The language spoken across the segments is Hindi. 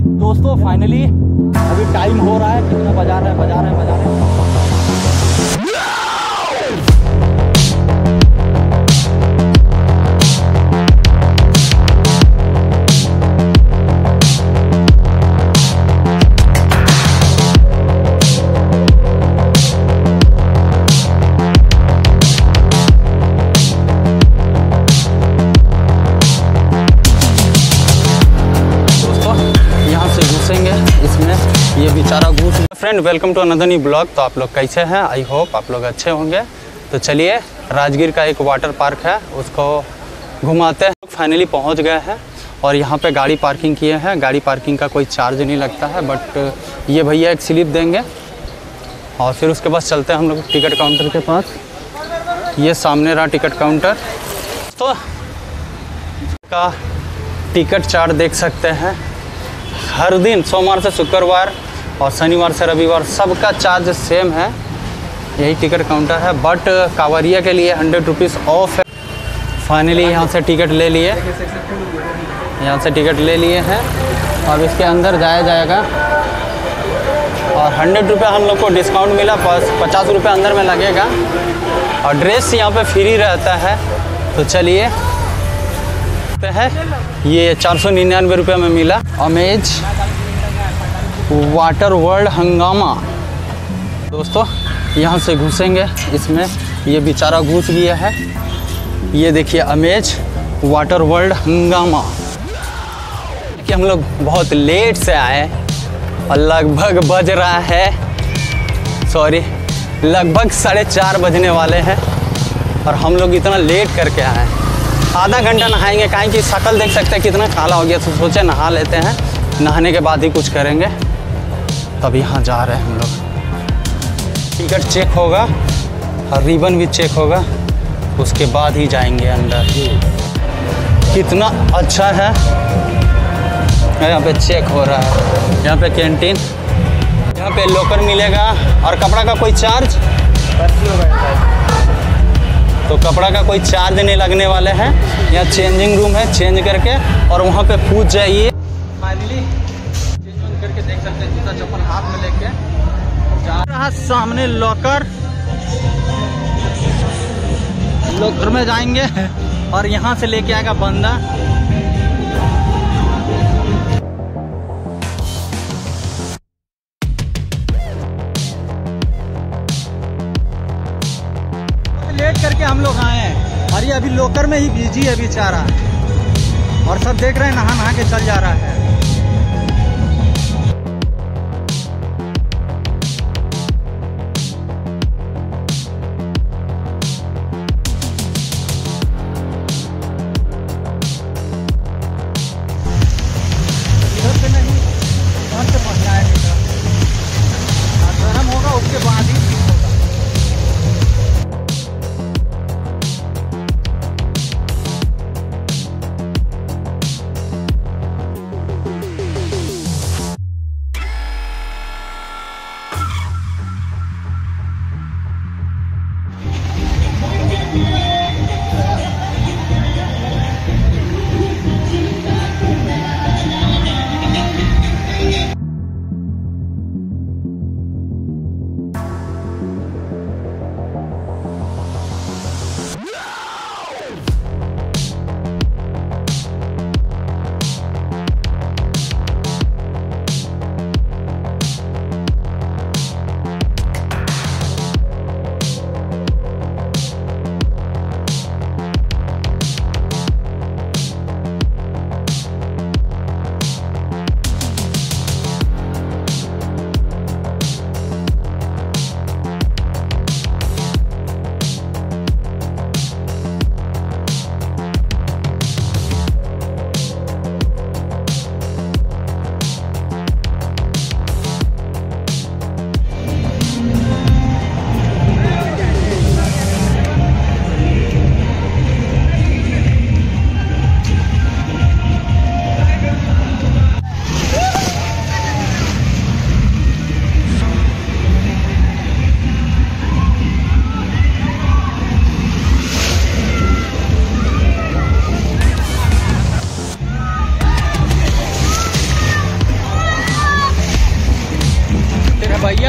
दोस्तों फाइनली अभी टाइम हो रहा है, कितना बजा रहे हैं। ये बेचारा घूस। Friend welcome to another new blog. तो आप लोग कैसे हैं? आई होप आप लोग अच्छे होंगे। तो चलिए राजगीर का एक वाटर पार्क है, उसको घुमाते हैं। फाइनली पहुंच गए हैं और यहाँ पे गाड़ी पार्किंग किए हैं। गाड़ी पार्किंग का कोई चार्ज नहीं लगता है, बट ये भैया एक स्लिप देंगे और फिर उसके बाद चलते हैं हम लोग टिकट काउंटर के पास। ये सामने रहा टिकट काउंटर। तो का टिकट चार्ज देख सकते हैं। हर दिन सोमवार से शुक्रवार और शनिवार से रविवार सबका चार्ज सेम है। यही टिकट काउंटर है, बट कांवरिया के लिए 100 रुपीज़ ऑफ है। फाइनली यहाँ से टिकट ले लिए, हैं। अब इसके अंदर जाया जाएगा और 100 रुपये हम लोग को डिस्काउंट मिला, 50 रुपये अंदर में लगेगा और ड्रेस यहाँ पे फ्री रहता है। तो चलिए है, ये 499 रुपये में मिला। अमेज वाटर वर्ल्ड हंगामा। दोस्तों यहाँ से घुसेंगे इसमें, ये बेचारा घुस गया है। ये देखिए अमेज वाटर वर्ल्ड हंगामा। कि हम लोग बहुत लेट से आए और लगभग बज रहा है, लगभग 4:30 बजने वाले हैं और हम लोग इतना लेट करके आए। आधा घंटा नहाएंगे, काहे कि शक्ल देख सकते हैं कितना काला हो गया। तो सोचे नहा लेते हैं, नहाने के बाद ही कुछ करेंगे। तब यहाँ जा रहे हैं हम लोग। टिकट चेक होगा और रिबन भी चेक होगा, उसके बाद ही जाएंगे अंदर। कितना अच्छा है, यहाँ पे चेक हो रहा है। यहाँ पे कैंटीन, यहाँ पे लॉकर मिलेगा और कपड़ा का कोई चार्ज, तो कपड़ा का कोई चार्ज नहीं लगने वाले हैं। यहाँ चेंजिंग रूम है, चेंज करके और वहाँ पे पूछ जाइए। फाइनली चेंज करके देख सकते हैं, जूता चप्पल हाथ में लेके जा रहा। सामने लॉकर में जाएंगे और यहाँ से लेके आएगा बंदा। लेट करके हम लोग आए हैं और ये अभी लॉकर में ही बिजी है बेचारा, और सब देख रहे हैं नहा के चल जा रहा है। इधर से नहीं, वहाँ से पहुँच जाएगा, गर्म होगा उसके बाद ही ठीक होगा।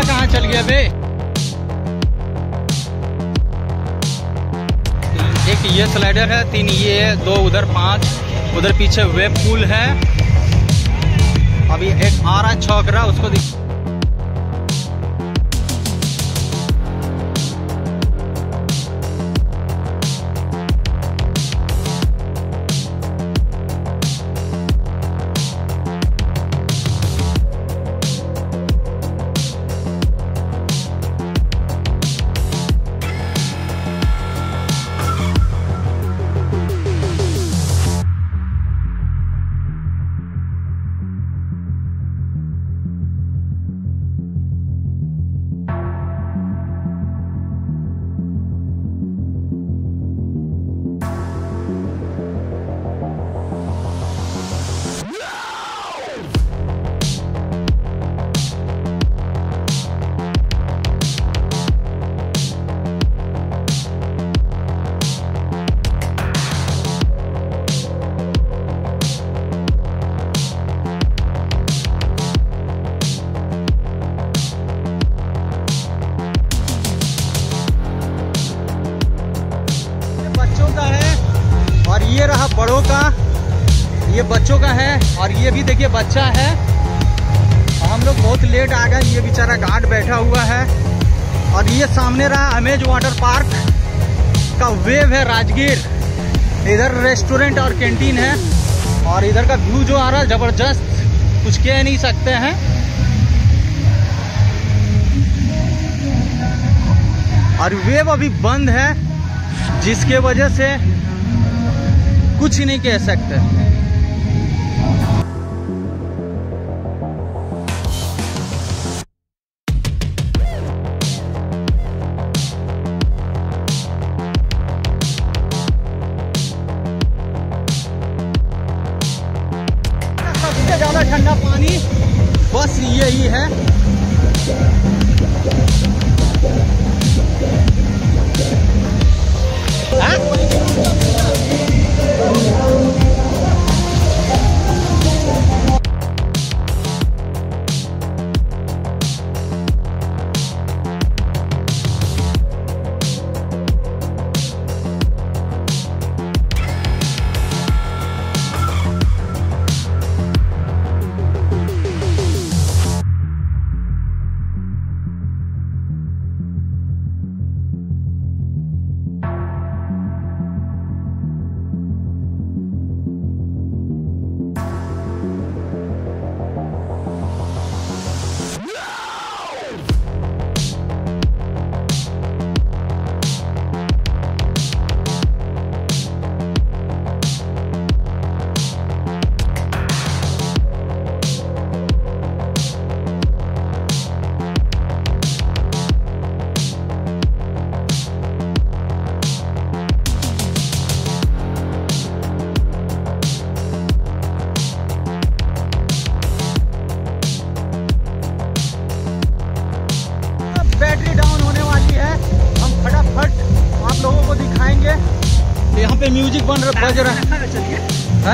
भैया कहाँ चल गया बे? एक ये स्लाइडर है, 3 ये है, 2 उधर, 5 उधर, पीछे वेब पूल है। अभी एक आ रहा चौक रहा, उसको ये रहा बड़ों का, ये बच्चों का है, और ये भी देखिए बच्चा है। हम लोग बहुत लेट आ गए, ये बेचारा गार्ड बैठा हुआ है। और ये सामने रहा अमेज वाटर पार्क का वेव है राजगीर। इधर रेस्टोरेंट और कैंटीन है, और इधर का व्यू जो आ रहा है जबरदस्त, कुछ कह नहीं सकते हैं। और वेव अभी बंद है, जिसके वजह से कुछ ही नहीं कह सकते। सबसे ज्यादा ठंडा पानी बस यही है। बैटरी डाउन होने वाली है, हम फटाफट आप लोगों को दिखाएंगे। यहाँ पे म्यूजिक बज रहा है,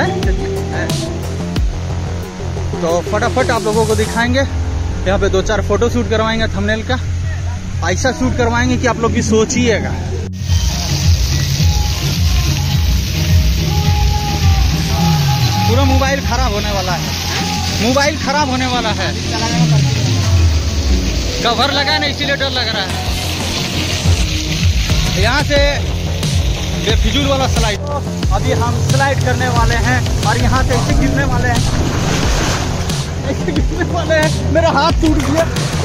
तो फटाफट आप लोगों को दिखाएंगे। यहाँ पे 2-4 फोटो शूट करवाएंगे, थंबनेल का ऐसा शूट करवाएंगे कि आप लोग भी सोचिएगा। पूरा मोबाइल खराब होने वाला है, मोबाइल खराब होने वाला है। कवर लगा है ना, इसीलिए डर लग रहा है। यहाँ से बेफिजूल वाला स्लाइड, अभी हम स्लाइड करने वाले हैं, और यहाँ से ऐसे गिरने वाले हैं, ऐसे गिरने वाले हैं। मेरा हाथ टूट गया।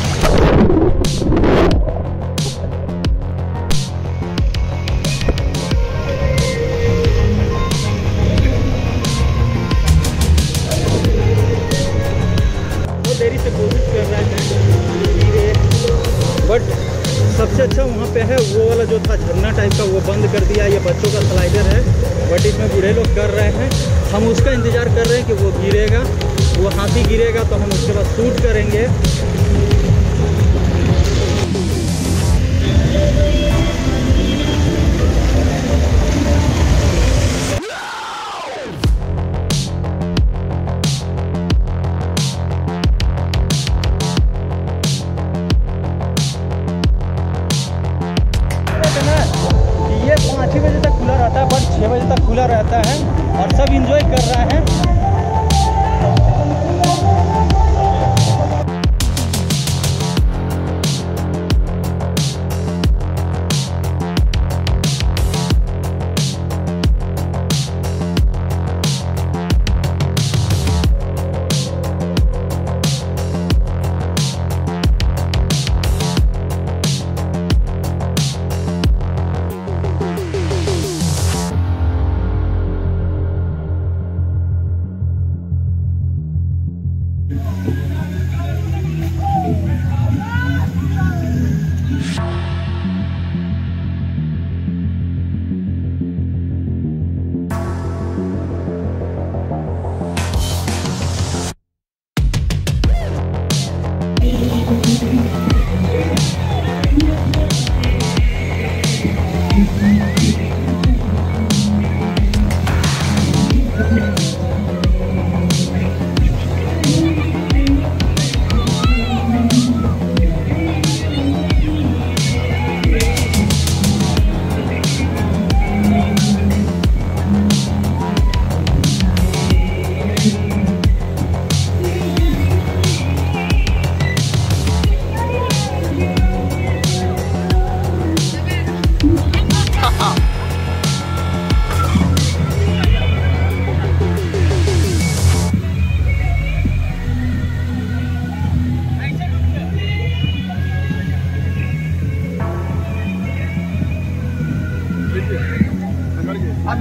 देरी से कोशिश कर रहे हैं, बट सबसे अच्छा वहाँ पे है वो वाला जो था झरना टाइप का, वो बंद कर दिया। ये बच्चों का स्लाइडर है, बट इसमें बूढ़े लोग कर रहे हैं। हम उसका इंतज़ार कर रहे हैं कि वो गिरेगा, वो हाथी गिरेगा तो हम उसके बाद शूट करेंगे।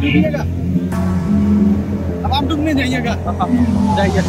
डूबिएगा, अब आप डूबने जाइएगा, जाइए।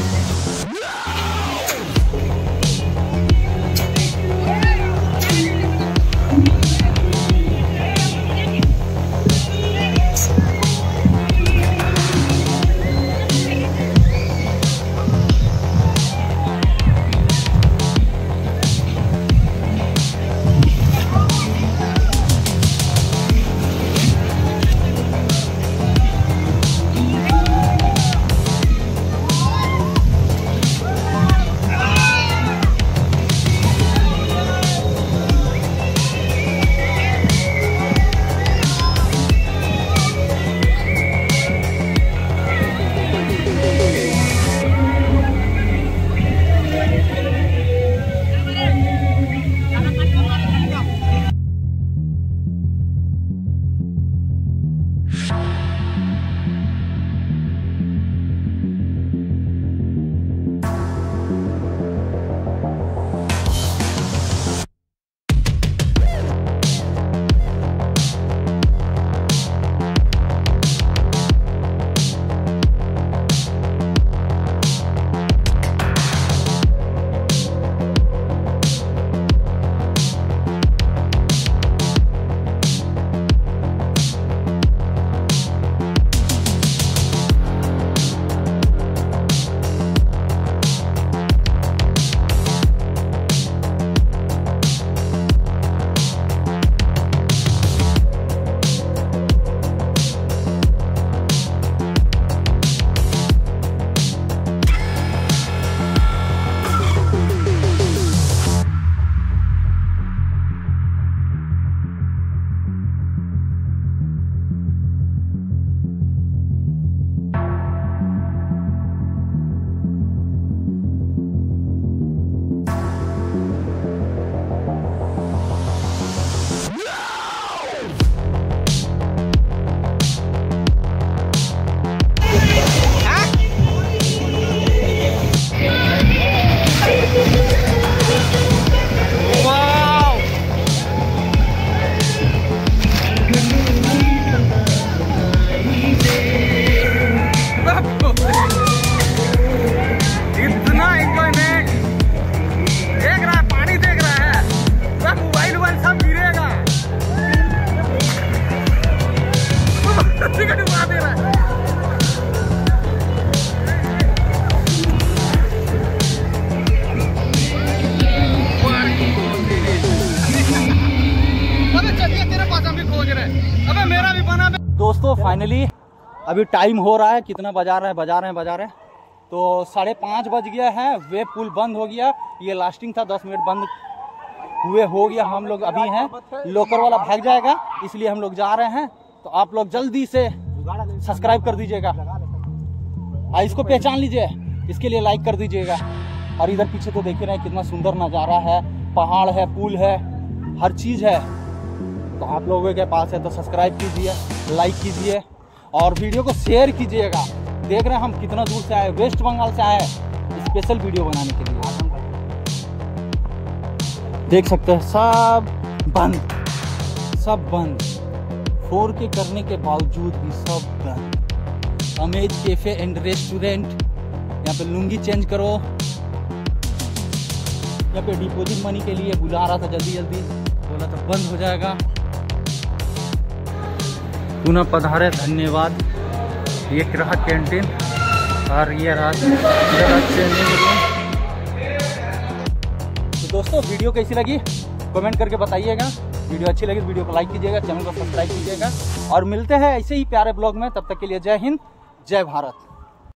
दोस्तों फाइनली अभी टाइम हो रहा है, कितना बजा रहे हैं तो 5:30 बज गया है। वे पुल बंद हो गया, ये लास्टिंग था 10 मिनट बंद हुए हो गया। हम लोग अभी हैं, लोकर वाला भाग जाएगा इसलिए हम लोग जा रहे हैं। तो आप लोग जल्दी से सब्सक्राइब कर दीजिएगा, इसको पहचान लीजिए, इसके लिए लाइक कर दीजिएगा। और इधर पीछे तो देख रहे हैं कितना सुंदर नज़ारा है, पहाड़ है, पुल है, हर चीज़ है। तो आप लोगों के पास है तो सब्सक्राइब कीजिए, लाइक कीजिए और वीडियो को शेयर कीजिएगा। देख रहे हैं हम कितना दूर से आए, वेस्ट बंगाल से आए स्पेशल वीडियो बनाने के लिए। देख सकते हैं सब बंद 4K करने के बावजूद भी सब बंद। अमेज कैफे एंड रेस्टोरेंट, यहाँ पे लुंगी चेंज करो, यहाँ पे डिपॉजिट मनी के लिए बुला रहा था, जल्दी बोला तो बंद हो जाएगा। पुनः पधारे, धन्यवाद। ये रहा कैंटीन और ये रहा चेंजिंग रूम। तो दोस्तों वीडियो कैसी लगी कमेंट करके बताइएगा। वीडियो अच्छी लगी तो वीडियो को लाइक कीजिएगा, चैनल को सब्सक्राइब कीजिएगा और मिलते हैं ऐसे ही प्यारे ब्लॉग में। तब तक के लिए जय हिंद, जय भारत।